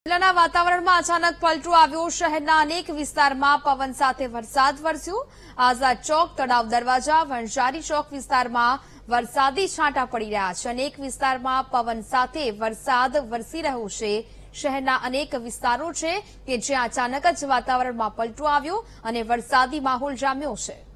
જિલ્લાના વાતાવરણમાં અચાનક પલટો આવ્યો। શહેરના અનેક વિસ્તારમાં પવન સાથે વરસાદ વરસ્યો। આઝાદ ચોક, તળાવ દરવાજા, વણઝારી ચોક વિસ્તારમાં વરસાદી છાંટા પડી રહ્યા છે। અનેક વિસ્તારમાં પવન સાથે વરસાદ વરસી રહ્યો છે। શહેરના અનેક વિસ્તારો છે કે જ્યાં અચાનક જ વાતાવરણમાં પલટો આવ્યો અને વરસાદી માહોલ જામ્યો છે।